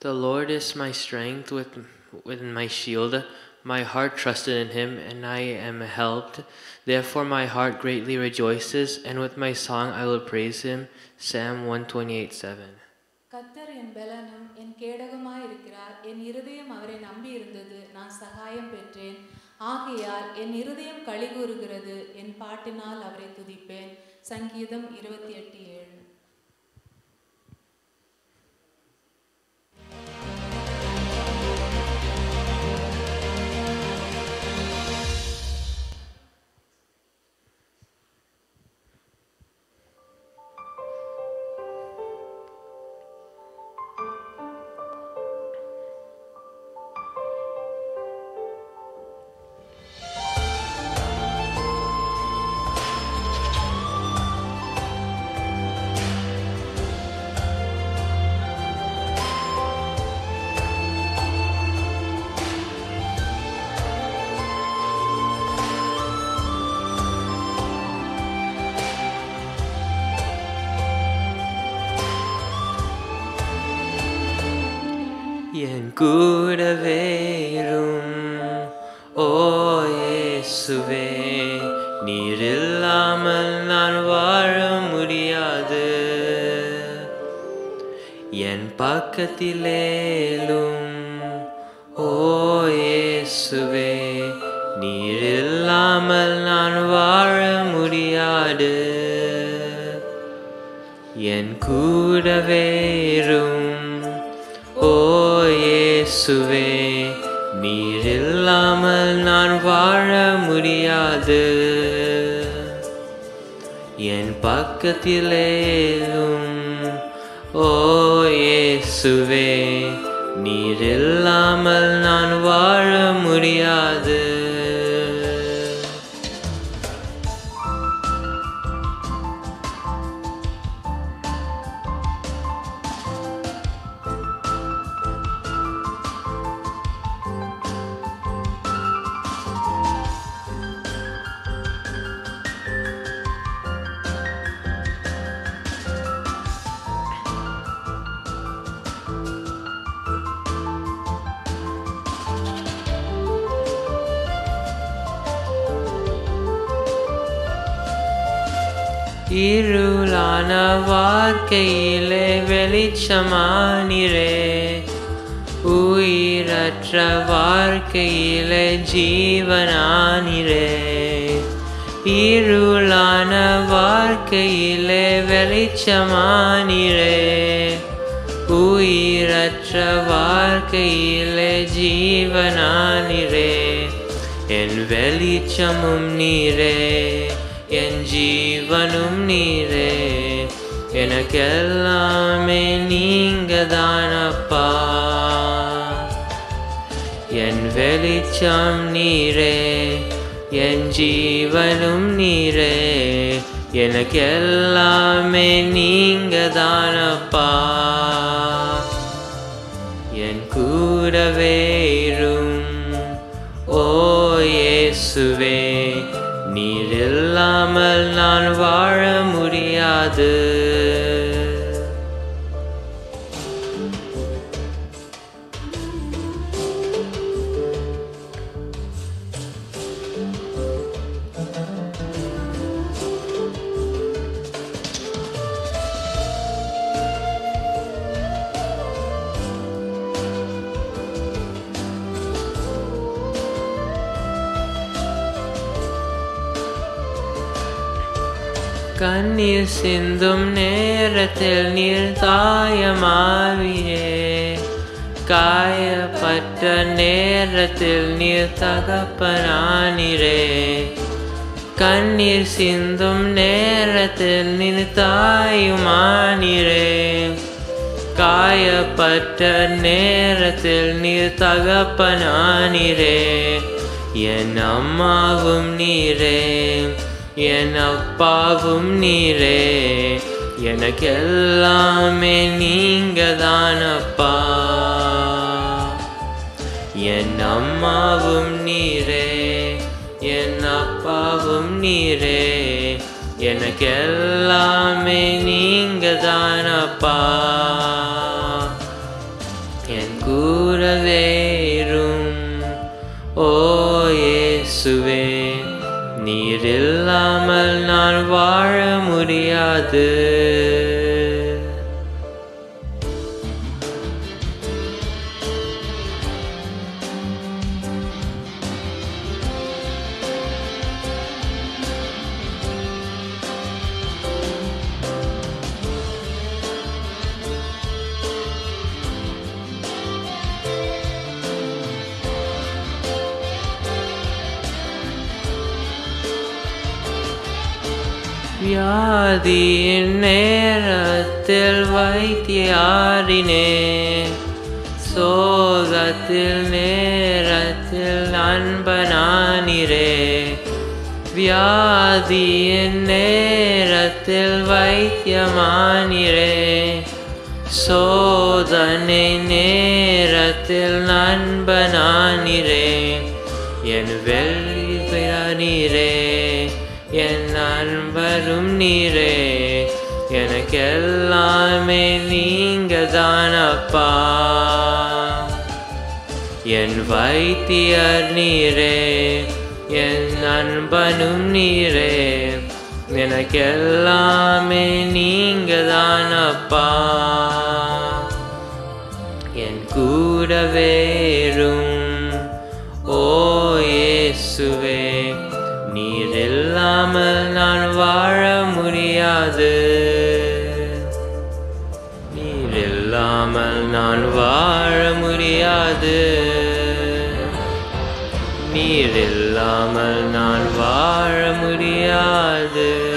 The Lord is my strength with my shield. My heart trusted in him, and I am helped. Therefore my heart greatly rejoices, and with my song I will praise him. Psalm 128:7. கர்த்தர் என் பலனும் என் கேடகமாய் இருக்கிறார். என் இருதயம் அவரை நம்பி இருந்தது. நான் சகாயம் பெற்றேன். ஆகையால் என் இருதயம் களிகூறுகிறது. என் பாட்டினால் அவரை துதிப்பேன். சங்கீதம் 28:7. என் கூடவே இரும் ஓ இயேசுவே, நீர் இல்லாமல் நான் வாழ முடியாது. என் பக்கத்திலேலும் ஓ இயேசுவே, நீர் இல்லாமல் நான் வாழ முடியாது. என் கூடவே இரும் ஓ இயேசுவே, நீர் இல்லாமல் நான் வாழ முடியாது. என் பக்கத்திலேயும் ஓ இயேசுவே, நீர் இல்லாமல் நான் வாழ முடியாது. இருளான வாழ்க்கையிலே வெளிச்சமானிரே, உயிரற்ற வாழ்க்கையிலே ஜீவனானிரே. இருளான வாழ்க்கையிலே வெளிச்சமானிரே, உயிரற்ற வாழ்க்கையிலே ஜீவனானிரே. என் வெளிச்சமும் நீரே, என் ஜீவனும் நீரே, எனக்கெல்லாமே நீங்க தானப்பா. என் வெளிச்சம் நீரே, என் ஜீவனும் நீரே, எனக்கெல்லாமே நீங்க தானப்பா. என் கூடவே இரும் ஓ இயேசுவே, நீர் இல்லாமல் நான் வாழ முடியாது. கண்ணீர் சிந்தும் நேரத்தில் நீர் தாயமாவியே, காயப்பட்ட நேரத்தில் நீர் தகப்பனானிரே. கண்ணீர் சிந்தும் நேரத்தில் நீர் தாயுமானிரே, காயப்பட்ட நேரத்தில் நீர் தகப்பனானிரே. என் அம்மாவும் நீரே, என் அப்பாவும் நீரே, எனக்கெல்லாமே நீங்க தானப்பா. என் அம்மாவும் நீரே, என் அப்பாவும் நீரே, எனக்கெல்லாமே நீங்க தானப்பா. என் கூடவே இரும். ஓ இயேசுவே, நீர் இல்லாமல் நான் வாழ முடியாது. வியாதியின் நேரத்தில் வைத்தியாரினே, சோகத்தில் நேரத்தில் அன்பனானிரே. வியாதியின் நேரத்தில் வைத்தியமானிரே, சோதனை நேரத்தில் நண்பனானிரே. என் வெள்ளிரே, என் நண்பரும் நீரே, எனக்கெல்லாமே நீங்க தானப்பா. என் வைத்தியர் நீரே, என் நண்பனும் நீரே, எனக்கெல்லாமே நீங்க தானப்பா. என் கூடவே இரும். ஓ இயேசுவே, நீர் இல்லாமல் நான் வாழ முடியாது. நீர் இல்லாமல் நான் வாழ முடியாது. நீர் இல்லாமல் நான் வாழ முடியாது.